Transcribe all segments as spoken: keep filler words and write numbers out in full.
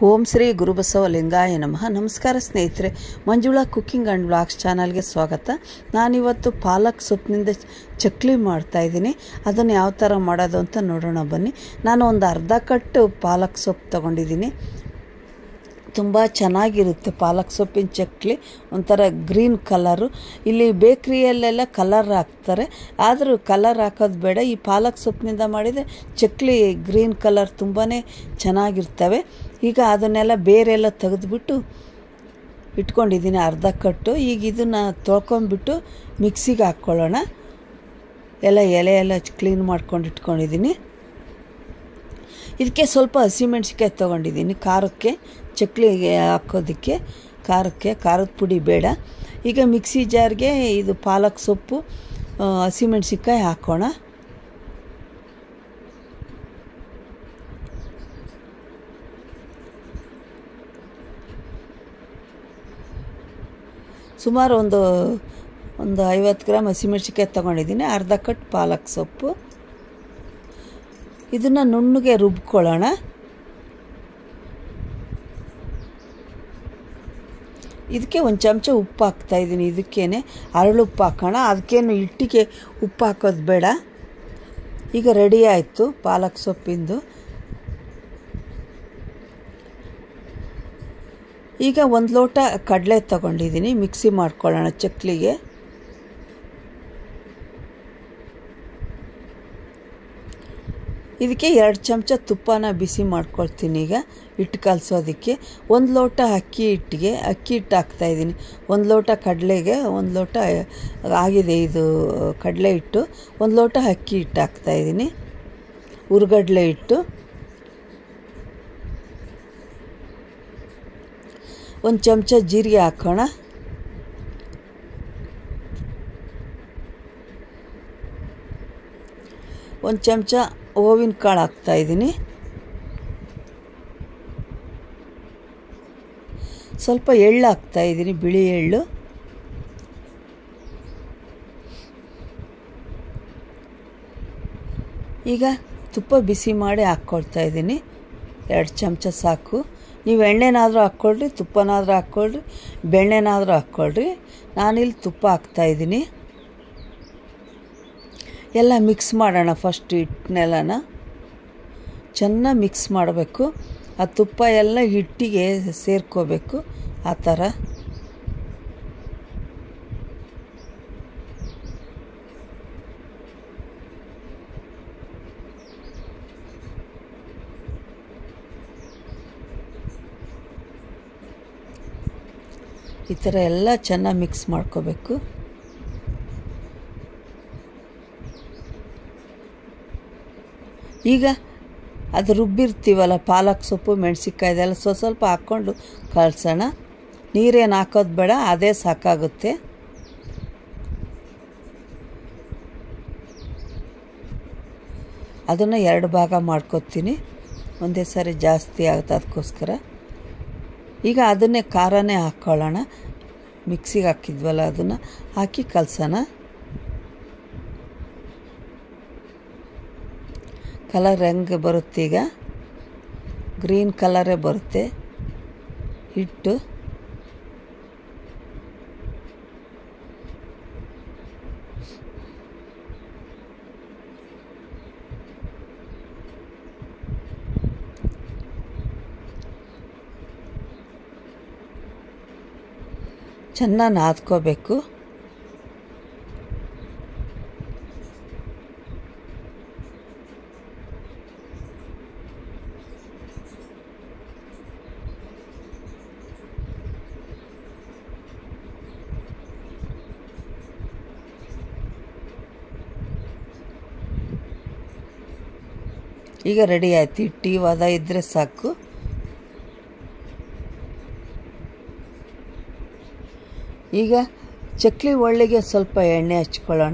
ಓಂ ಶ್ರೀ ಗುರುಬಸವ ಲಿಂಗಾಯ ನಮಃ. ನಮಸ್ಕಾರ ಸ್ನೇಹಿತರೆ, ಮಂಜುಳಾ ಕುಕ್ಕಿಂಗ್ ಆ್ಯಂಡ್ ವ್ಲಾಗ್ಸ್ ಚಾನಲ್ಗೆ ಸ್ವಾಗತ. ನಾನಿವತ್ತು ಪಾಲಕ್ ಸೊಪ್ಪಿನಿಂದ ಚಕ್ಲಿ ಮಾಡ್ತಾಯಿದ್ದೀನಿ. ಅದನ್ನು ಯಾವ ಥರ ಮಾಡೋದು ಅಂತ ನೋಡೋಣ ಬನ್ನಿ. ನಾನು ಒಂದು ಅರ್ಧ ಕಟ್ಟು ಪಾಲಕ್ ಸೊಪ್ಪು ತೊಗೊಂಡಿದ್ದೀನಿ. ತುಂಬ ಚೆನ್ನಾಗಿರುತ್ತೆ ಪಾಲಕ್ ಸೊಪ್ಪಿನ ಚಕ್ಲಿ, ಒಂಥರ ಗ್ರೀನ್ ಕಲರು. ಇಲ್ಲಿ ಬೇಕ್ರಿಯಲ್ಲೆಲ್ಲ ಕಲರ್ ಹಾಕ್ತಾರೆ, ಆದರೂ ಕಲರ್ ಹಾಕೋದು ಬೇಡ. ಈ ಪಾಲಕ್ ಸೊಪ್ಪಿನಿಂದ ಮಾಡಿದರೆ ಚಕ್ಲಿ ಗ್ರೀನ್ ಕಲರ್ ತುಂಬಾ ಚೆನ್ನಾಗಿರ್ತವೆ. ಈಗ ಅದನ್ನೆಲ್ಲ ಬೇರೆಲ್ಲ ತೆಗೆದುಬಿಟ್ಟು ಇಟ್ಕೊಂಡಿದ್ದೀನಿ ಅರ್ಧ ಕಟ್ಟು. ಈಗ ಇದನ್ನು ತೊಳ್ಕೊಂಬಿಟ್ಟು ಮಿಕ್ಸಿಗೆ ಹಾಕ್ಕೊಳ್ಳೋಣ. ಎಲ್ಲ ಎಲೆ ಎಲ್ಲ ಕ್ಲೀನ್ ಮಾಡ್ಕೊಂಡು ಇಟ್ಕೊಂಡಿದ್ದೀನಿ. ಇದಕ್ಕೆ ಸ್ವಲ್ಪ ಹಸಿಮೆಣ್ಸಿಕಾಯಿ ತೊಗೊಂಡಿದ್ದೀನಿ ಖಾರಕ್ಕೆ, ಚಕ್ಲಿಗೆ ಹಾಕೋದಕ್ಕೆ. ಖಾರಕ್ಕೆ ಖಾರದ ಪುಡಿ ಬೇಡ. ಈಗ ಮಿಕ್ಸಿ ಜಾರ್ಗೆ ಇದು ಪಾಲಕ್ ಸೊಪ್ಪು, ಹಸಿಮೆಣ್ಸಿಕಾಯಿ ಹಾಕೋಣ. ಸುಮಾರು ಒಂದು ಒಂದು ಐವತ್ತು ಗ್ರಾಮ್ ಹಸಿಮೆಣ್ಸಿಕಾಯಿ ತೊಗೊಂಡಿದ್ದೀನಿ, ಅರ್ಧ ಕಟ್ ಪಾಲಕ್ ಸೊಪ್ಪು. ಇದನ್ನು ನುಣ್ಣಗೆ ರುಬ್ಕೊಳ್ಳೋಣ. ಇದಕ್ಕೆ ಒಂದು ಚಮಚ ಉಪ್ಪು ಹಾಕ್ತಾಯಿದ್ದೀನಿ. ಇದಕ್ಕೇನೆ ಅರಳು ಉಪ್ಪು ಹಾಕೋಣ, ಅದಕ್ಕೇನು ಹಿಟ್ಟಿಗೆ ಉಪ್ಪು ಹಾಕೋದು ಬೇಡ. ಈಗ ರೆಡಿ ಆಯಿತು ಪಾಲಕ್ ಸೊಪ್ಪಿಂದು. ಈಗ ಒಂದು ಲೋಟ ಕಡಲೆ ತಗೊಂಡಿದ್ದೀನಿ, ಮಿಕ್ಸಿ ಮಾಡ್ಕೊಳ್ಳೋಣ ಚಕ್ಲಿಗೆ. ಇದಕ್ಕೆ ಎರಡು ಚಮಚ ತುಪ್ಪನ ಬಿಸಿ ಮಾಡ್ಕೊಳ್ತೀನಿ. ಈಗ ಹಿಟ್ಟು ಕಲಸೋದಕ್ಕೆ ಒಂದು ಲೋಟ ಅಕ್ಕಿ ಹಿಟ್ಟಿಗೆ ಅಕ್ಕಿ ಹಿಟ್ಟು ಹಾಕ್ತಾಯಿದ್ದೀನಿ. ಒಂದು ಲೋಟ ಕಡಲೆಗೆ ಒಂದು ಲೋಟ ಆಗಿದೆ ಇದು ಕಡಲೆ ಹಿಟ್ಟು. ಒಂದು ಲೋಟ ಅಕ್ಕಿ ಹಿಟ್ಟು ಹಾಕ್ತಾಯಿದ್ದೀನಿ, ಹುರ್ಗಡ್ಲೆ ಹಿಟ್ಟು. ಒಂದು ಚಮಚ ಜೀರಿಗೆ ಹಾಕೋಣ. ಒಂದು ಚಮಚ ಓವಿನ ಕಾಳು ಹಾಕ್ತಾಯಿದ್ದೀನಿ. ಸ್ವಲ್ಪ ಎಳ್ಳು ಹಾಕ್ತಾಯಿದ್ದೀನಿ, ಬಿಳಿ ಎಳ್ಳು. ಈಗ ತುಪ್ಪ ಬಿಸಿ ಮಾಡಿ ಹಾಕ್ಕೊಳ್ತಾ ಇದ್ದೀನಿ. ಎರಡು ಚಮಚ ಸಾಕು. ನೀವು ಎಣ್ಣೆನಾದರೂ ಹಾಕ್ಕೊಳ್ರಿ, ತುಪ್ಪನಾದರೂ ಹಾಕ್ಕೊಳ್ರಿ, ಬೆಣ್ಣೆನಾದರೂ ಹಾಕ್ಕೊಳ್ರಿ. ನಾನಿಲ್ಲಿ ತುಪ್ಪ ಹಾಕ್ತಾಯಿದ್ದೀನಿ. ಎಲ್ಲ ಮಿಕ್ಸ್ ಮಾಡೋಣ. ಫಸ್ಟ್ ಹಿಟ್ಟನ್ನೆಲ್ಲನ ಚೆನ್ನಾಗಿ ಮಿಕ್ಸ್ ಮಾಡಬೇಕು. ಆ ತುಪ್ಪ ಎಲ್ಲ ಹಿಟ್ಟಿಗೆ ಸೇರ್ಕೋಬೇಕು. ಆ ಥರ ಈ ಥರ ಎಲ್ಲ ಚೆನ್ನಾಗಿ ಮಿಕ್ಸ್ ಮಾಡ್ಕೋಬೇಕು. ಈಗ ಅದು ರುಬ್ಬಿರ್ತೀವಲ್ಲ ಪಾಲಕ್ ಸೊಪ್ಪು ಮೆಣಸಿನ್ಕಾಯಿ ಇದೆಲ್ಲ ಸ್ವಲ್ಪ ಸ್ವಲ್ಪ ಹಾಕ್ಕೊಂಡು ಕಲಸೋಣ. ನೀರೇನು ಹಾಕೋದು ಬೇಡ, ಅದೇ ಸಾಕಾಗುತ್ತೆ. ಅದನ್ನು ಎರಡು ಭಾಗ ಮಾಡ್ಕೊತೀನಿ, ಒಂದೇ ಸಾರಿ ಜಾಸ್ತಿ ಆಗುತ್ತೆ ಅದಕ್ಕೋಸ್ಕರ. ಈಗ ಅದನ್ನೇ ಖಾರನೇ ಹಾಕ್ಕೊಳ್ಳೋಣ. ಮಿಕ್ಸಿಗೆ ಹಾಕಿದ್ವಲ್ಲ ಅದನ್ನು ಹಾಕಿ ಕಲಸೋಣ. ಕಲರ್ ಹೆಂಗೆ ಬರುತ್ತೆ, ಈಗ ಗ್ರೀನ್ ಕಲರೇ ಬರುತ್ತೆ ಹಿಟ್ಟು. ಚೆನ್ನಾಗಿ ನಾದ್ಕೋಬೇಕು. ಈಗ ರೆಡಿ ಆಯ್ತು. ಹಿಟ್ಟು ಹದ ಇದ್ದರೆ ಸಾಕು. ಈಗ ಚಕ್ಲಿ ಒಳ್ಳೆಗೆ ಸ್ವಲ್ಪ ಎಣ್ಣೆ ಹಚ್ಕೊಳ್ಳೋಣ.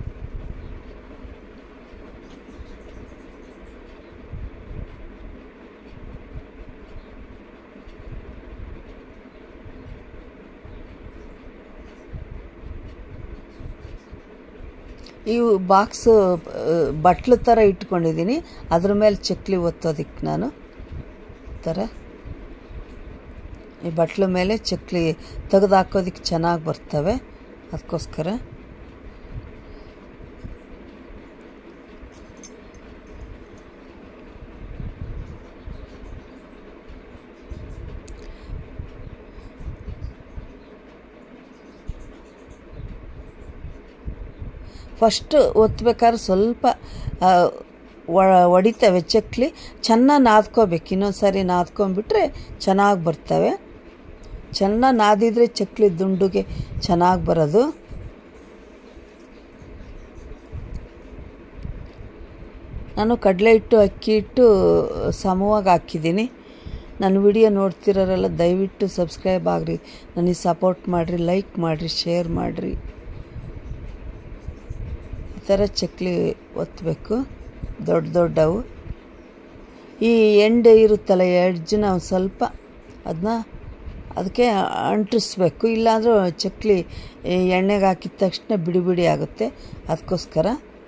ಇವು ಬಾಕ್ಸ್ ಬಟ್ಲು ಥರ ಇಟ್ಕೊಂಡಿದ್ದೀನಿ, ಅದ್ರ ಮೇಲೆ ಚಕ್ಲಿ ಒತ್ತೋದಕ್ಕೆ ನಾನು ಥರ ಈ ಬಟ್ಲ ಮೇಲೆ ಚಕ್ಲಿ ತೆಗೆದು ಹಾಕೋದಕ್ಕೆ ಚೆನ್ನಾಗಿ ಬರ್ತವೆ, ಅದಕ್ಕೋಸ್ಕರ. ಫಸ್ಟ್ ಒತ್ತಬೇಕಾದ್ರೆ ಸ್ವಲ್ಪ ಹೊಡಿತವೆ ಚಕ್ಲಿ, ಚೆನ್ನಾಗಿ ನಾದ್ಕೋಬೇಕು. ಇನ್ನೊಂದು ಸಾರಿ ನಾದ್ಕೊಂಡ್ಬಿಟ್ರೆ ಚೆನ್ನಾಗಿ ಬರ್ತವೆ. ಚೆನ್ನಾಗಿ ನಾದಿದ್ರೆ ಚಕ್ಲಿ ದುಂಡುಗೆ ಚೆನ್ನಾಗಿ ಬರೋದು. ನಾನು ಕಡಲೆ ಹಿಟ್ಟು ಅಕ್ಕಿ ಹಿಟ್ಟು ಸಮವಾಗಿ ಹಾಕಿದ್ದೀನಿ. ನನ್ನ ವಿಡಿಯೋ ನೋಡ್ತಿರೋರೆಲ್ಲ ದಯವಿಟ್ಟು ಸಬ್ಸ್ಕ್ರೈಬ್ ಆಗಿರಿ, ನನಗೆ ಸಪೋರ್ಟ್ ಮಾಡಿರಿ, ಲೈಕ್ ಮಾಡಿರಿ, ಶೇರ್ ಮಾಡಿರಿ. ಈ ಥರ ಚಕ್ಲಿ ಒತ್ತಬೇಕು, ದೊಡ್ಡ ದೊಡ್ಡವು. ಈ ಎಂಡೆ ಇರುತ್ತಲ್ಲ ಎಡ್ಜ್, ನಾವು ಸ್ವಲ್ಪ ಅದನ್ನ ಅದಕ್ಕೆ ಅಂಟಿಸ್ಬೇಕು, ಇಲ್ಲಾಂದ್ರೆ ಚಕ್ಲಿ ಎಣ್ಣೆಗೆ ಹಾಕಿದ ತಕ್ಷಣ ಬಿಡಿ ಬಿಡಿ ಆಗುತ್ತೆ. ಅದಕ್ಕೋಸ್ಕರ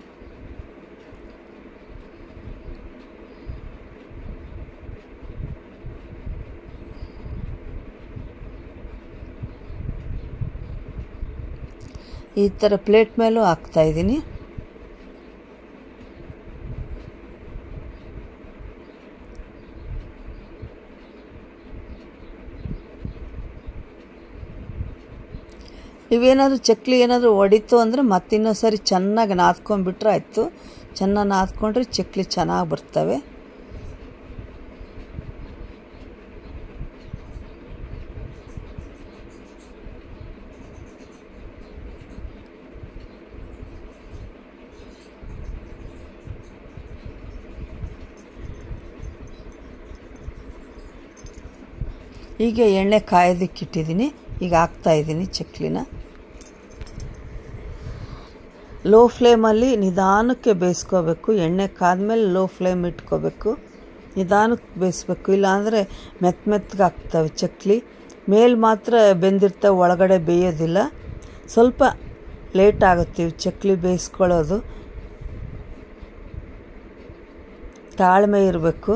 ಈ ಥರ ಪ್ಲೇಟ್ ಮೇಲೂ ಹಾಕ್ತಾಯಿದ್ದೀನಿ. ನೀವೇನಾದರೂ ಚಕ್ಲಿ ಏನಾದರೂ ಹೊಡಿತು ಅಂದರೆ ಮತ್ತಿನ್ನೊಂದು ಸರಿ ಚೆನ್ನಾಗಿ ನಾದ್ಕೊಂಡ್ಬಿಟ್ರೆ ಆಯಿತು. ಚೆನ್ನಾಗಿ ನಾದ್ಕೊಂಡ್ರೆ ಚಕ್ಲಿ ಚೆನ್ನಾಗಿ ಬರ್ತವೆ. ಈಗ ಎಣ್ಣೆ ಕಾಯೋದಕ್ಕೆ ಇಟ್ಟಿದ್ದೀನಿ. ಈಗ ಹಾಕ್ತಾಯಿದ್ದೀನಿ ಚಕ್ಲಿನ. ಲೋ ಫ್ಲೇಮಲ್ಲಿ ನಿಧಾನಕ್ಕೆ ಬೇಯಿಸ್ಕೋಬೇಕು. ಎಣ್ಣೆ ಕಾದ್ಮೇಲೆ ಲೋ ಫ್ಲೇಮ್ ಇಟ್ಕೋಬೇಕು, ನಿಧಾನಕ್ಕೆ ಬೇಯಿಸ್ಬೇಕು. ಇಲ್ಲಾಂದರೆ ಮೆತ್ತ ಮೆತ್ತಗೆ ಆಗ್ತವೆ ಚಕ್ಲಿ. ಮೇಲೆ ಮಾತ್ರ ಬೆಂದಿರ್ತವೆ, ಒಳಗಡೆ ಬೇಯೋದಿಲ್ಲ. ಸ್ವಲ್ಪ ಲೇಟ್ ಆಗುತ್ತೆ ಇವು ಚಕ್ಲಿ ಬೇಯಿಸ್ಕೊಳ್ಳೋದು, ತಾಳ್ಮೆ ಇರಬೇಕು.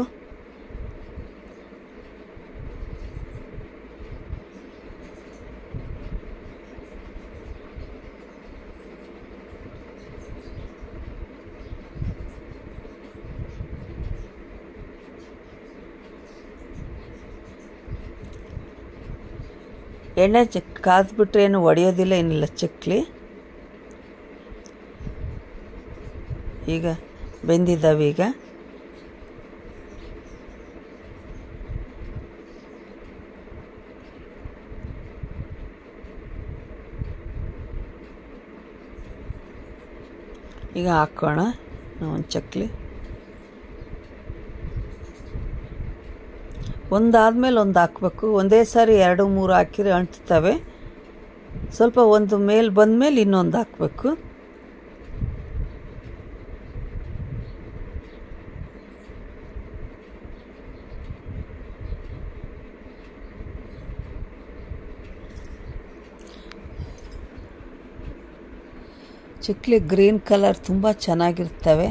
ಎಣ್ಣೆ ಚಕ್ ಕಾದ್ಬಿಟ್ರೆ ಏನು ಒಡೆಯೋದಿಲ್ಲ, ಏನಿಲ್ಲ ಚಕ್ಲಿ. ಈಗ ಬೆಂದಿದ್ದಾವೆ. ಈಗ ಈಗ ಹಾಕೋಣ ಒಂದು ಚಕ್ಲಿ. ಒಂದಾದ್ಮೇಲೆ ಒಂದು ಹಾಕಬೇಕು. ಒಂದೇ ಸಾರಿ ಎರಡು ಮೂರು ಹಾಕಿದ್ರೆ ಅಂಟ್ತವೆ. ಸ್ವಲ್ಪ ಒಂದು ಮೇಲೆ ಬಂದಮೇಲೆ ಇನ್ನೊಂದು ಹಾಕಬೇಕು. ಚಕ್ಲಿ ಗ್ರೀನ್ ಕಲರ್ ತುಂಬ ಚೆನ್ನಾಗಿರ್ತವೆ.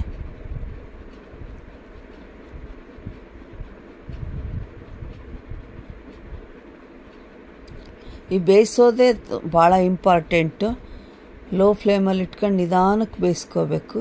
ಈ ಬೇಯಿಸೋದೇ ಭಾಳ ಇಂಪಾರ್ಟೆಂಟು. ಲೋ ಫ್ಲೇಮಲ್ಲಿ ಇಟ್ಕೊಂಡು ನಿಧಾನಕ್ಕೆ ಬೇಯಿಸ್ಕೋಬೇಕು.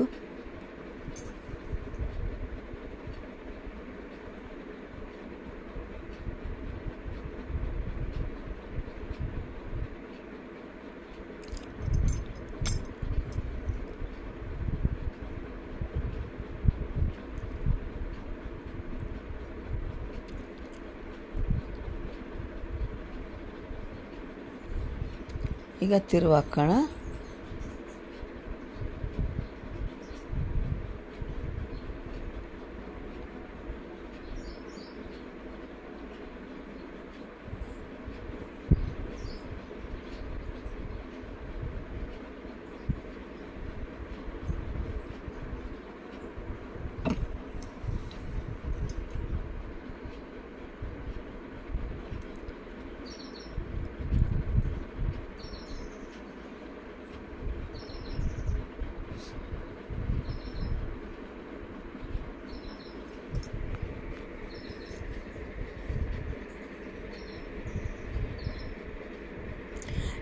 ಈಗ ತಿರುವು ಹಾಕೋಣ.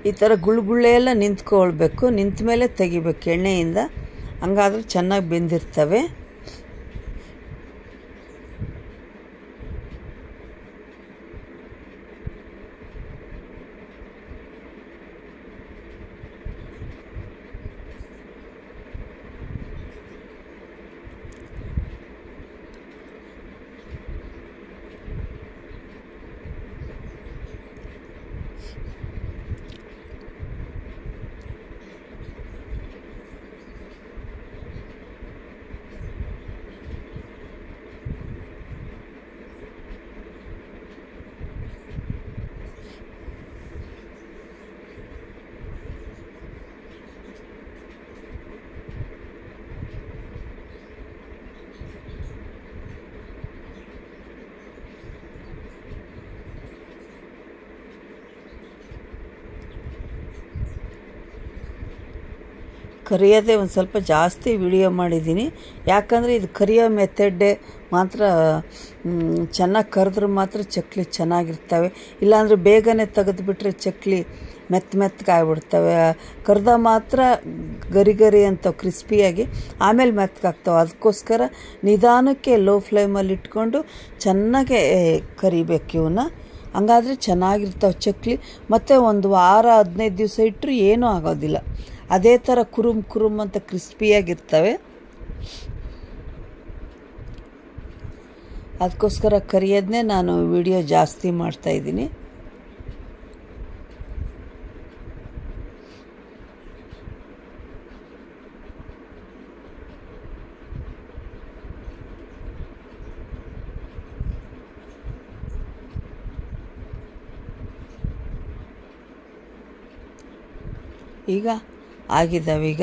ಈ ಥರ ಗುಳ್ಗುಳ್ಳೆ ಎಲ್ಲ ನಿಂತ್ಕೊಳ್ಬೇಕು. ನಿಂತ ಮೇಲೆ ತೆಗಿಬೇಕು ಎಣ್ಣೆಯಿಂದ, ಹಂಗಾದ್ರೆ ಚೆನ್ನಾಗಿ ಬೆಂದಿರ್ತವೆ. ಕರಿಯೋದೇ ಒಂದು ಸ್ವಲ್ಪ ಜಾಸ್ತಿ ವಿಡಿಯೋ ಮಾಡಿದ್ದೀನಿ, ಯಾಕಂದರೆ ಇದು ಕರಿಯೋ ಮೆಥಡ್ಡೆ ಮಾತ್ರ ಚೆನ್ನಾಗಿ ಕರೆದ್ರೆ ಮಾತ್ರ ಚಕ್ಲಿ ಚೆನ್ನಾಗಿರ್ತವೆ. ಇಲ್ಲಾಂದರೆ ಬೇಗನೆ ತೆಗೆದುಬಿಟ್ರೆ ಚಕ್ಲಿ ಮೆತ್ತ ಮೆತ್ತಗೆ ಆಗ್ಬಿಡ್ತವೆ. ಕರ್ದ ಮಾತ್ರ ಗರಿ ಗರಿ ಅಂತ ಕ್ರಿಸ್ಪಿಯಾಗಿ ಆಮೇಲೆ ಮೆತ್ತಗಾಗ್ತವೆ. ಅದಕ್ಕೋಸ್ಕರ ನಿಧಾನಕ್ಕೆ ಲೋ ಫ್ಲೇಮಲ್ಲಿ ಇಟ್ಕೊಂಡು ಚೆನ್ನಾಗೆ ಕರಿಬೇಕು ಇವನ್ನ, ಹಂಗಾದರೆ ಚೆನ್ನಾಗಿರ್ತಾವೆ ಚಕ್ಲಿ. ಮತ್ತು ಒಂದು ವಾರ ಹದಿನೈದು ದಿವಸ ಇಟ್ಟರು ಏನೂ ಆಗೋದಿಲ್ಲ, ಅದೇ ಥರ ಕುರುಮ್ ಕುರುಮ್ ಅಂತ ಕ್ರಿಸ್ಪಿಯಾಗಿರ್ತವೆ. ಅದಕ್ಕೋಸ್ಕರ ಕರಿಯೋದನ್ನೇ ನಾನು ವಿಡಿಯೋ ಜಾಸ್ತಿ ಮಾಡ್ತಾಯಿದ್ದೀನಿ. ಈಗ ಆಗಿದ್ದಾವೀಗ.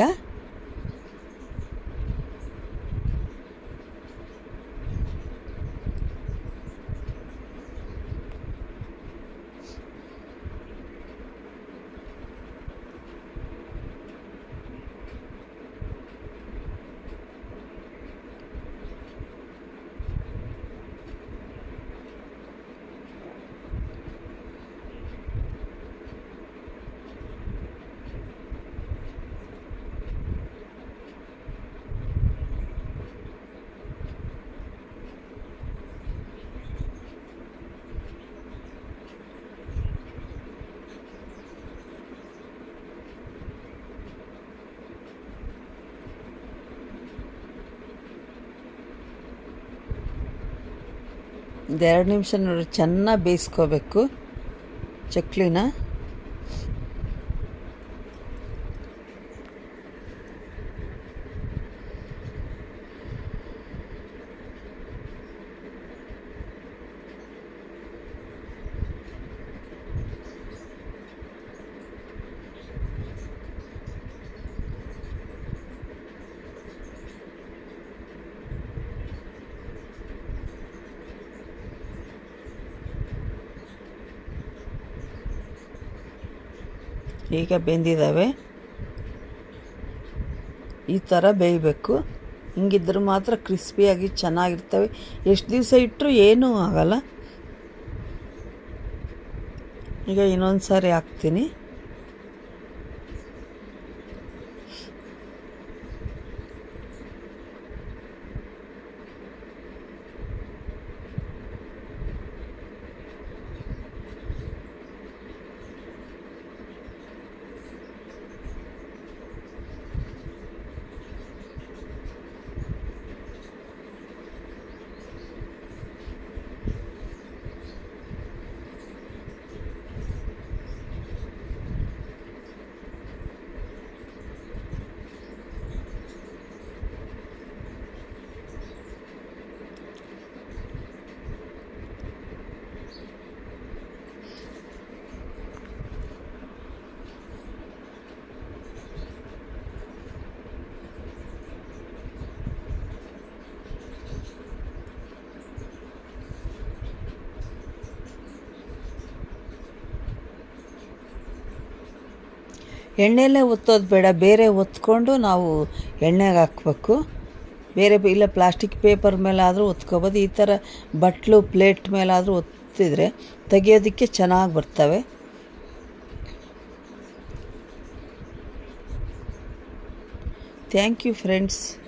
ಒಂದೆರಡು ನಿಮಿಷ ನೋಡಿ ಚೆನ್ನಾಗಿ ಬೇಯಿಸ್ಕೋಬೇಕು ಚಕ್ಲಿನ. ಈಗ ಬೆಂದಿದ್ದಾವೆ, ಈ ಥರ ಬೇಯಬೇಕು. ಹಿಂಗಿದ್ರೆ ಮಾತ್ರ ಕ್ರಿಸ್ಪಿಯಾಗಿ ಚೆನ್ನಾಗಿರ್ತವೆ. ಎಷ್ಟು ದಿವಸ ಇಟ್ಟರು ಏನೂ ಆಗಲ್ಲ. ಈಗ ಇನ್ನೊಂದು ಸಾರಿ ಹಾಕ್ತೀನಿ. ಎಣ್ಣೆಲೇ ಒತ್ತೋದು ಬೇಡ, ಬೇರೆ ಒತ್ಕೊಂಡು ನಾವು ಎಣ್ಣೆಗೆ ಹಾಕಬೇಕು. ಬೇರೆ ಇಲ್ಲ ಪ್ಲಾಸ್ಟಿಕ್ ಪೇಪರ್ ಮೇಲಾದರೂ ಒತ್ಕೋಬೋದು. ಈ ಥರ ಬಟ್ಲು ಪ್ಲೇಟ್ ಮೇಲಾದರೂ ಒತ್ತಿದ್ರೆ ತೆಗಿಯೋದಕ್ಕೆ ಚೆನ್ನಾಗಿ ಬರ್ತವೆ. Thank you friends.